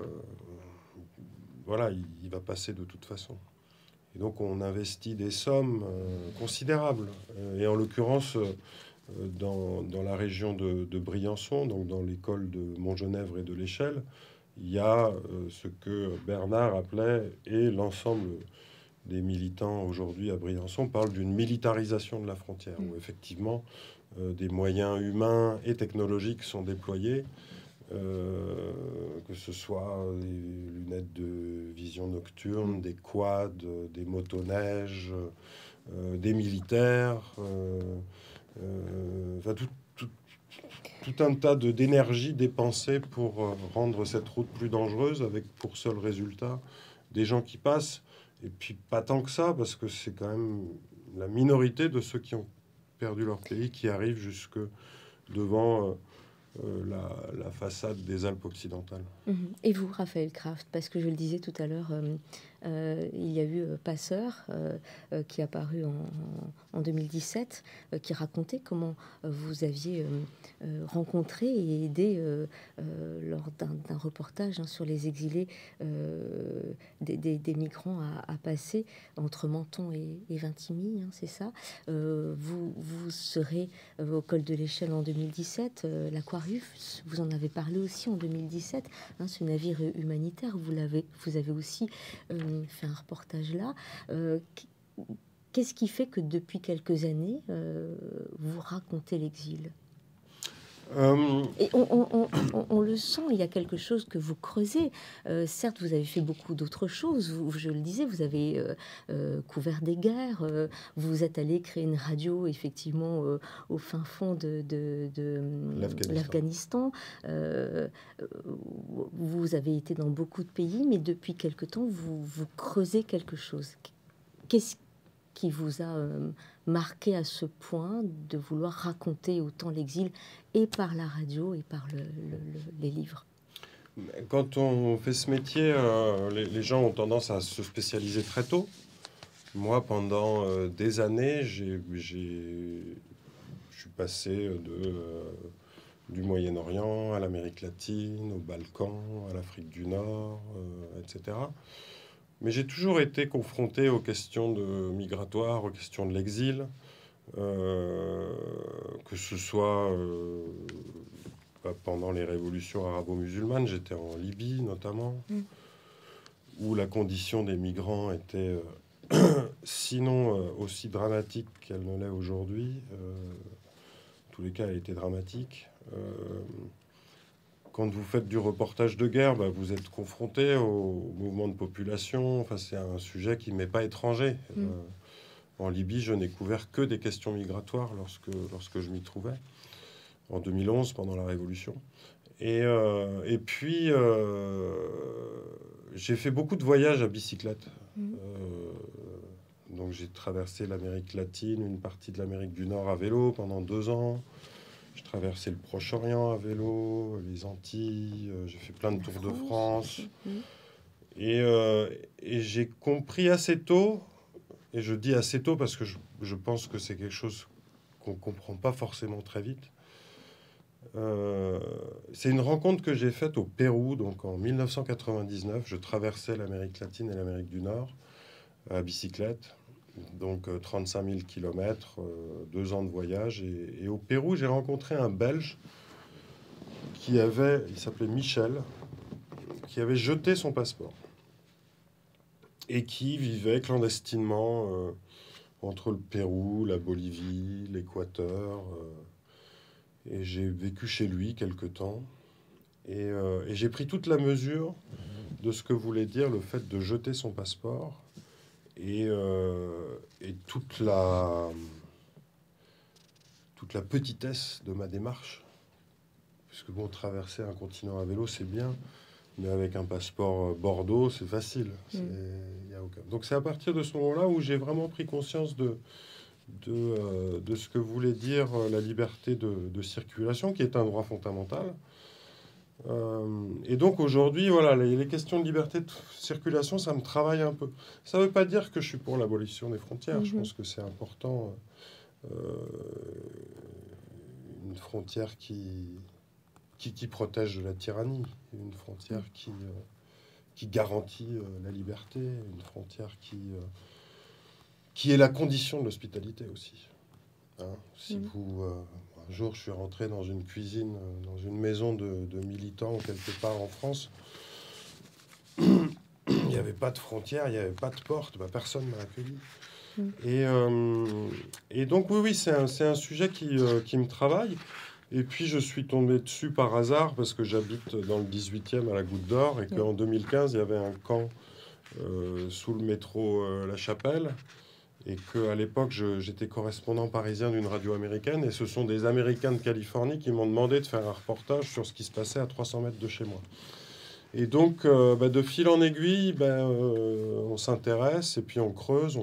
voilà, il va passer de toute façon. Et donc, on investit des sommes considérables. Et en l'occurrence, dans la région de Briançon, donc dans l'école de Montgenèvre et de l'Échelle, il y a ce que Bernard appelait, et l'ensemble des militants aujourd'hui à Briançon parlent d'une militarisation de la frontière, où effectivement des moyens humains et technologiques sont déployés, que ce soit des lunettes de vision nocturne, des quads, des motoneiges, des militaires, enfin tout un tas d'énergie dépensée pour rendre cette route plus dangereuse, avec pour seul résultat des gens qui passent. Et puis pas tant que ça, parce que c'est quand même la minorité de ceux qui ont perdu leur pays qui arrivent jusque devant la façade des Alpes occidentales. Et vous, Raphaël Kraft, parce que je le disais tout à l'heure, il y a eu Passeur qui est apparu en 2017, qui racontait comment vous aviez rencontré et aidé lors d'un reportage sur les exilés des migrants à passer entre Menton et Vintimille, c'est ça. Vous serez au col de l'Échelle en 2017, l'Aquarius, vous en avez parlé aussi en 2017, ce navire humanitaire, vous avez aussi fait un reportage là. Qu'est-ce qui fait que depuis quelques années, vous racontez l'exil? Et on le sent, il y a quelque chose que vous creusez. Certes, vous avez fait beaucoup d'autres choses. Je le disais, vous avez couvert des guerres. Vous êtes allé créer une radio, effectivement, au fin fond de l'Afghanistan. Vous avez été dans beaucoup de pays, mais depuis quelque temps, vous creusez quelque chose. Qu'est-ce qui vous a marqué à ce point de vouloir raconter autant l'exil et par la radio et par les livres? Quand on fait ce métier, les gens ont tendance à se spécialiser très tôt. Moi, pendant des années, je suis passé du Moyen-Orient à l'Amérique latine, aux Balkans, à l'Afrique du Nord, etc. Mais j'ai toujours été confronté aux questions migratoires, aux questions de l'exil, que ce soit pendant les révolutions arabo-musulmanes, j'étais en Libye notamment, où la condition des migrants était sinon aussi dramatique qu'elle ne l'est aujourd'hui. En tous les cas, elle était dramatique. Quand vous faites du reportage de guerre, vous êtes confronté au mouvement de population. Enfin, c'est un sujet qui ne m'est pas étranger. En Libye, je n'ai couvert que des questions migratoires lorsque je m'y trouvais, en 2011, pendant la Révolution. Et puis, j'ai fait beaucoup de voyages à bicyclette. Donc, j'ai traversé l'Amérique latine, une partie de l'Amérique du Nord à vélo pendant 2 ans. J'ai traversé le Proche-Orient à vélo, les Antilles, j'ai fait plein de tours de France. Et j'ai compris assez tôt, et je dis assez tôt parce que je pense que c'est quelque chose qu'on ne comprend pas forcément très vite. C'est une rencontre que j'ai faite au Pérou, donc en 1999. Je traversais l'Amérique latine et l'Amérique du Nord à bicyclette. Donc 35 000 kilomètres, 2 ans de voyage. Et au Pérou, j'ai rencontré un Belge il s'appelait Michel, qui avait jeté son passeport et qui vivait clandestinement entre le Pérou, la Bolivie, l'Équateur. Et j'ai vécu chez lui quelque temps. Et j'ai pris toute la mesure de ce que voulait dire le fait de jeter son passeport. Et toute la petitesse de ma démarche. puisque bon, traverser un continent à vélo, c'est bien, mais avec un passeport Bordeaux, c'est facile. Y a aucun... Donc c'est à partir de ce moment-là où j'ai vraiment pris conscience de ce que voulait dire la liberté de circulation, qui est un droit fondamental. Et donc aujourd'hui, voilà, les questions de liberté de circulation, ça me travaille un peu. Ça ne veut pas dire que je suis pour l'abolition des frontières. Je pense que c'est important. Une frontière qui protège de la tyrannie, une frontière qui garantit la liberté, une frontière qui est la condition de l'hospitalité aussi. Hein, si vous, un jour, je suis rentré dans une cuisine, dans une maison de militants quelque part en France. Il n'y avait pas de frontière, il n'y avait pas de porte, personne ne m'a accueilli. Et donc, oui, c'est un sujet qui me travaille. Et puis, je suis tombé dessus par hasard parce que j'habite dans le 18e à la Goutte d'Or et qu'en 2015, il y avait un camp sous le métro La Chapelle. Et qu'à l'époque, j'étais correspondant parisien d'une radio américaine. Et ce sont des Américains de Californie qui m'ont demandé de faire un reportage sur ce qui se passait à 300 mètres de chez moi. Et donc, de fil en aiguille, on s'intéresse et puis on creuse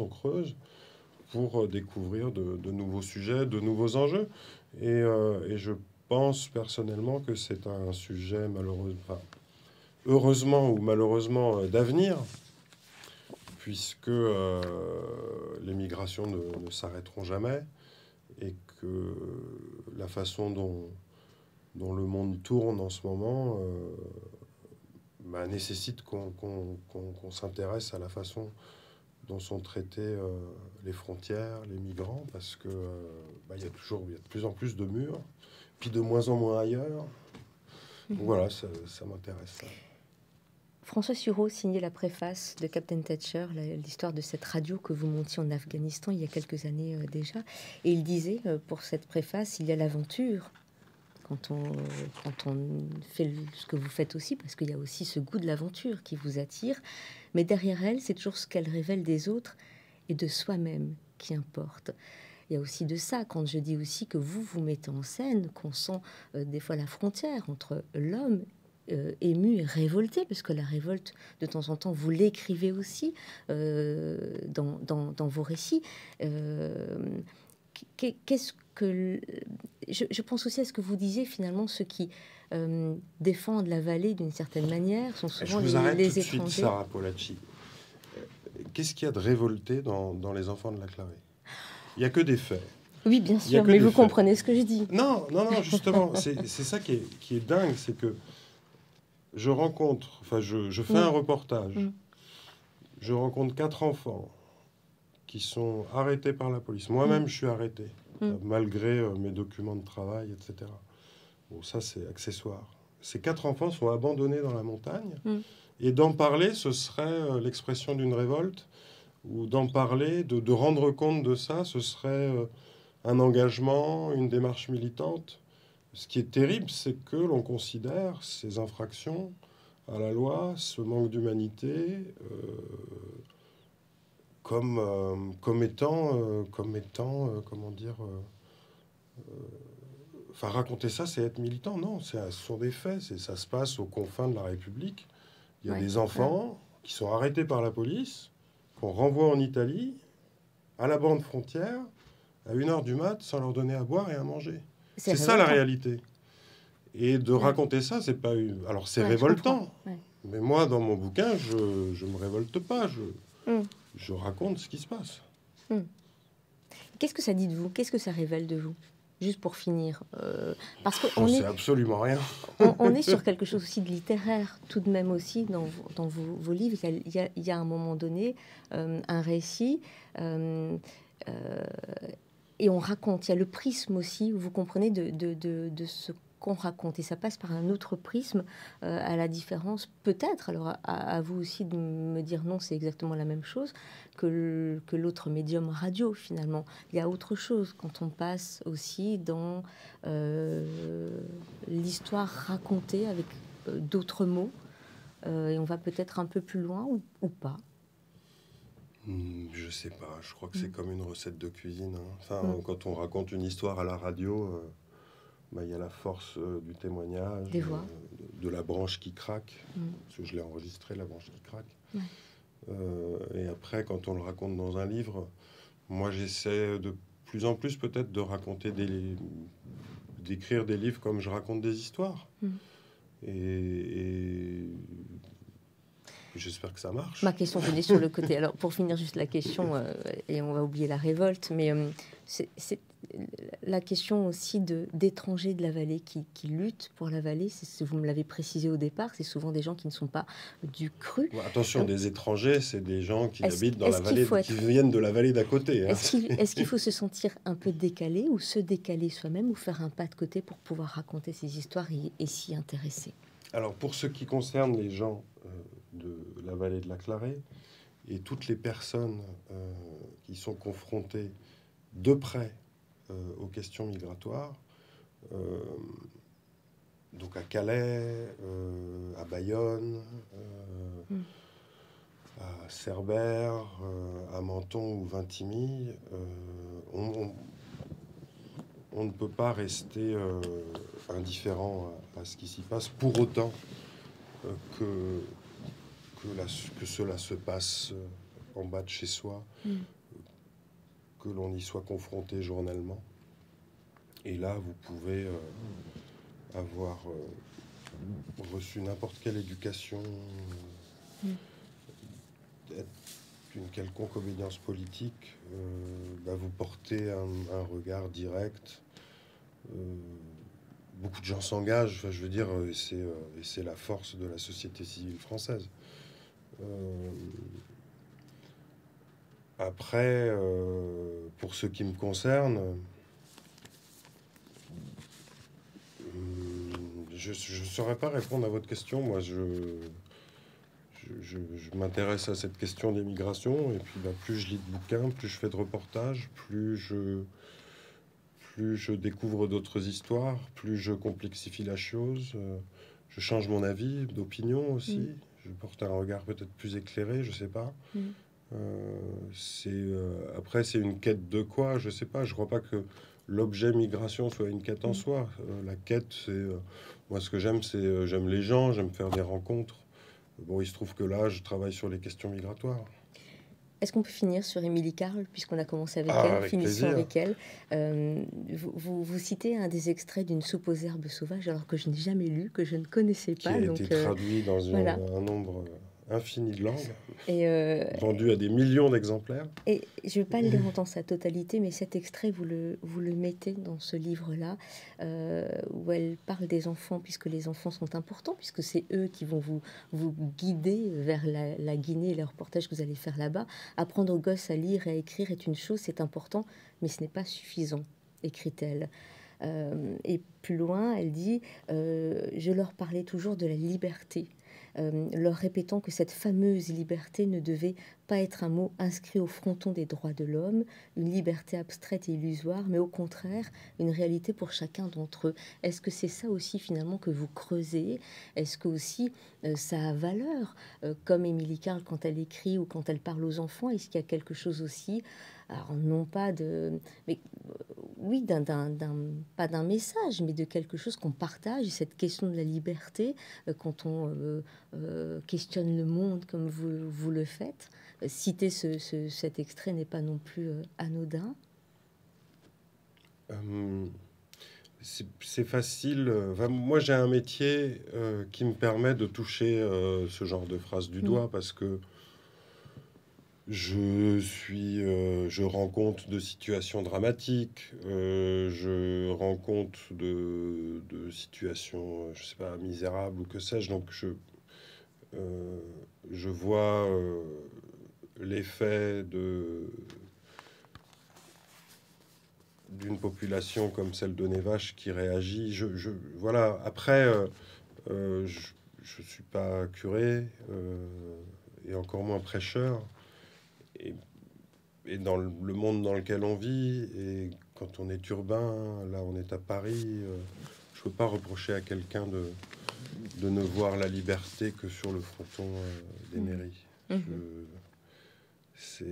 pour découvrir de nouveaux sujets, de nouveaux enjeux. Et je pense personnellement que c'est un sujet heureusement ou malheureusement d'avenir, puisque les migrations ne s'arrêteront jamais et que la façon dont le monde tourne en ce moment nécessite qu'on s'intéresse à la façon dont sont traitées les frontières, les migrants, parce que il y a de plus en plus de murs, puis de moins en moins ailleurs. Donc voilà, ça m'intéresse. François Sureau signait la préface de Captain Thatcher, l'histoire de cette radio que vous montiez en Afghanistan il y a quelques années déjà. Et il disait, pour cette préface, il y a l'aventure. Quand on fait ce que vous faites aussi, parce qu'il y a aussi ce goût de l'aventure qui vous attire. Mais derrière elle, c'est toujours ce qu'elle révèle des autres et de soi-même qui importe. Il y a aussi de ça, quand je dis aussi que vous mettez en scène, qu'on sent des fois la frontière entre l'homme ému et révolté, parce que la révolte, de temps en temps, vous l'écrivez aussi dans vos récits. Qu'est-ce que... Je pense aussi à ce que vous disiez, finalement, ceux qui défendent la vallée d'une certaine manière sont souvent les étrangers. Tout de suite, Sarah Polacci. Qu'est-ce qu'il y a de révolté dans les enfants de la Clarée? Il n'y a que des faits. Oui, bien sûr, mais vous comprenez ce que je dis. Non, justement, c'est ça qui est dingue, c'est que je fais un reportage, je rencontre 4 enfants qui sont arrêtés par la police. Moi-même, je suis arrêté, malgré mes documents de travail, etc. Bon, ça, c'est accessoire. Ces 4 enfants sont abandonnés dans la montagne, et d'en parler, ce serait l'expression d'une révolte, ou d'en parler, de rendre compte de ça, ce serait un engagement, une démarche militante. Ce qui est terrible, c'est que l'on considère ces infractions à la loi, ce manque d'humanité, comme étant, comment dire, raconter ça, c'est être militant. Non, ce sont des faits. Ça se passe aux confins de la République. Il y a des enfants qui sont arrêtés par la police, qu'on renvoie en Italie, à la bande frontière, à 1h du mat, sans leur donner à boire et à manger. C'est ça la réalité. Et de raconter ça, c'est pas... Alors c'est révoltant. Mais moi, dans mon bouquin, je me révolte pas. Je raconte ce qui se passe. Qu'est-ce que ça dit de vous? Qu'est-ce que ça révèle de vous? Juste pour finir. Parce qu'on sait absolument rien. on est sur quelque chose aussi de littéraire, tout de même aussi, dans vos livres. Il y a à un moment donné un récit... et on raconte, il y a le prisme aussi, vous comprenez, de ce qu'on raconte. Et ça passe par un autre prisme, à la différence, peut-être, alors à vous aussi de me dire non, c'est exactement la même chose que l'autre médium radio, finalement. Il y a autre chose quand on passe aussi dans l'histoire racontée avec d'autres mots, et on va peut-être un peu plus loin ou pas. Je sais pas, je crois que c'est comme une recette de cuisine. Hein. Enfin, quand on raconte une histoire à la radio, il y a la force du témoignage, Des voix. De la branche qui craque, parce que je l'ai enregistré, la branche qui craque. Et après, quand on le raconte dans un livre, moi j'essaie de plus en plus peut-être de raconter d'écrire des livres comme je raconte des histoires. Et j'espère que ça marche. Ma question venait sur le côté. Alors, pour finir juste la question, et on va oublier la révolte, mais c'est la question aussi d'étrangers de la vallée qui luttent pour la vallée. Vous me l'avez précisé au départ, c'est souvent des gens qui ne sont pas du cru. Attention, des étrangers, c'est des gens qui habitent dans la vallée, qui viennent de la vallée d'à côté. Hein. Est-ce qu'il faut se sentir un peu décalé ou se décaler soi-même ou faire un pas de côté pour pouvoir raconter ces histoires et s'y intéresser? Alors, pour ce qui concerne les gens de la vallée de la Clarée et toutes les personnes qui sont confrontées de près aux questions migratoires, donc à Calais, à Bayonne, à Cerbère, à Menton ou Vintimille, on ne peut pas rester indifférent à ce qui s'y passe, pour autant que cela se passe en bas de chez soi, que l'on y soit confronté journellement. Et là, vous pouvez avoir reçu n'importe quelle éducation, d'une quelconque obédience politique, vous portez un regard direct. Beaucoup de gens s'engagent, je veux dire, et c'est la force de la société civile française. Après, pour ce qui me concerne, je ne saurais pas répondre à votre question. Moi, je m'intéresse à cette question des migrations, et puis plus je lis de bouquins, plus je fais de reportages, plus je découvre d'autres histoires, plus je complexifie la chose, je change mon avis, d'opinion aussi, je porte un regard peut-être plus éclairé, je sais pas. Après, c'est une quête de quoi, je sais pas, je crois pas que l'objet migration soit une quête en soi. La quête, c'est... moi, ce que j'aime, c'est... j'aime les gens, j'aime faire des rencontres. Bon, il se trouve que là, je travaille sur les questions migratoires. Est-ce qu'on peut finir sur Émilie Carle, puisqu'on a commencé avec elle, avec finissons plaisir. avec elle. Vous citez un des extraits d'une Soupe aux herbes sauvages, alors que je n'ai jamais lu, que je ne connaissais pas. Qui a été traduit dans voilà. un nombre infini de langues, et vendu à des millions d'exemplaires. Et je ne vais pas le lire dans sa totalité, mais cet extrait, vous le mettez dans ce livre-là, où elle parle des enfants, puisque les enfants sont importants, puisque c'est eux qui vont vous guider vers la Guinée et le reportage que vous allez faire là-bas. Apprendre aux gosses à lire et à écrire est une chose, c'est important, mais ce n'est pas suffisant, écrit-elle. Et plus loin, elle dit je leur parlais toujours de la liberté, leur répétant que cette fameuse liberté ne devait pas être un mot inscrit au fronton des droits de l'homme, une liberté abstraite et illusoire, mais au contraire une réalité pour chacun d'entre eux. Est-ce que c'est ça aussi finalement que vous creusez? Est-ce que aussi ça a valeur, comme Émilie Carle quand elle écrit ou quand elle parle aux enfants? Est-ce qu'il y a quelque chose aussi, alors non pas de... mais oui, pas d'un message, mais de quelque chose qu'on partage, cette question de la liberté, quand on questionne le monde comme vous le faites. Citer cet extrait n'est pas non plus anodin. C'est facile. Moi, j'ai un métier qui me permet de toucher ce genre de phrase du doigt, parce que je rends compte de situations dramatiques, je rends compte de situations, je sais pas, misérables ou que sais-je. Donc, je vois l'effet d'une population comme celle de Nevache qui réagit. Voilà. Après, je suis pas curé et encore moins prêcheur. Et dans le monde dans lequel on vit, et quand on est urbain, là on est à Paris, je peux pas reprocher à quelqu'un de ne voir la liberté que sur le fronton des mairies.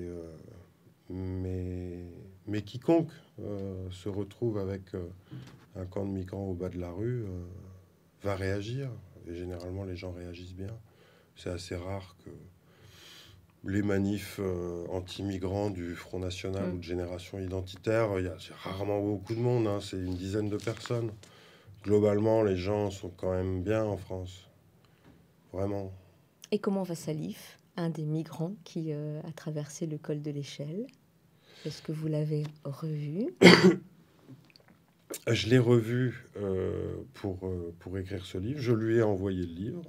Mais quiconque se retrouve avec un camp de migrants au bas de la rue va réagir. Et généralement, les gens réagissent bien. C'est assez rare que les manifs anti-migrants du Front National ou de Génération Identitaire, c'est rarement beaucoup de monde, hein, c'est une dizaine de personnes. Globalement, les gens sont quand même bien en France. Vraiment. Et comment va Salif, un des migrants qui a traversé le col de l'Échelle? Est-ce que vous l'avez revu? Je l'ai revu pour écrire ce livre. Je lui ai envoyé le livre.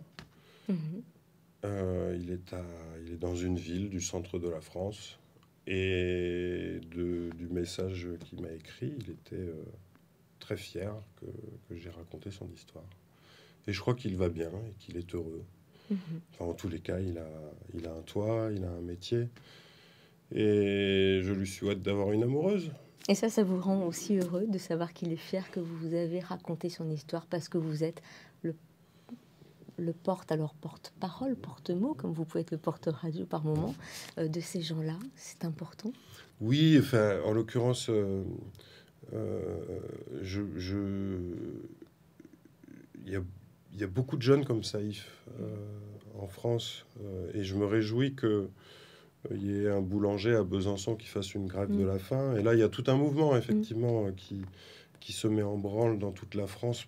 Il est dans une ville du centre de la France. Et du message qu'il m'a écrit, il était très fier que j'ai raconté son histoire. Et je crois qu'il va bien et qu'il est heureux. Enfin, en tous les cas, il a un toit, il a un métier. Et je lui souhaite d'avoir une amoureuse. Et ça vous rend aussi heureux de savoir qu'il est fier que vous avez raconté son histoire, parce que vous êtes le porte-parole, porte-mot, comme vous pouvez être le porte-radio par moment, de ces gens-là. C'est important. Oui, enfin, en l'occurrence, il y a beaucoup de jeunes comme Saïf en France, et je me réjouis que il y ait un boulanger à Besançon qui fasse une grève de la faim. Et là, il y a tout un mouvement, effectivement, qui se met en branle dans toute la France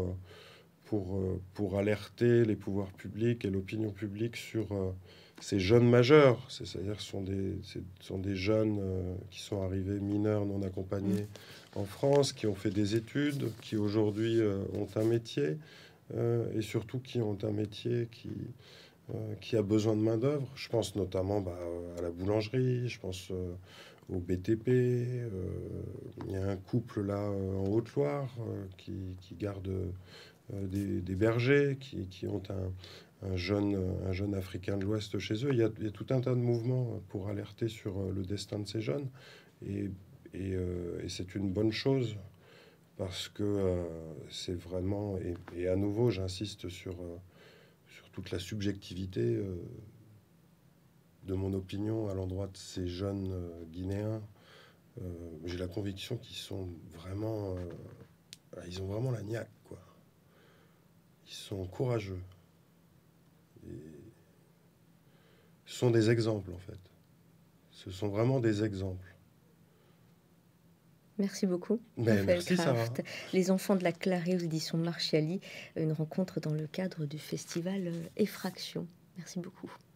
pour alerter les pouvoirs publics et l'opinion publique sur ces jeunes majeurs. C'est-à-dire ce sont des jeunes qui sont arrivés mineurs non accompagnés en France, qui ont fait des études, qui aujourd'hui ont un métier, et surtout qui ont un métier qui a besoin de main-d'œuvre. Je pense notamment à la boulangerie, je pense au BTP. Il y a un couple là en Haute-Loire qui garde des bergers, qui ont un jeune Africain de l'Ouest chez eux. Il y a tout un tas de mouvements pour alerter sur le destin de ces jeunes. Et c'est une bonne chose parce que c'est vraiment... Et à nouveau, j'insiste sur toute la subjectivité de mon opinion à l'endroit de ces jeunes Guinéens. J'ai la conviction qu'ils sont vraiment... ils ont vraiment la niaque, quoi. Ils sont courageux. Et ce sont des exemples, en fait. Ce sont vraiment des exemples. Merci beaucoup, Mais Raphaël merci, Sarah. Kraft. Les enfants de la Clarée aux éditions Marchiali, une rencontre dans le cadre du festival Effraction. Merci beaucoup.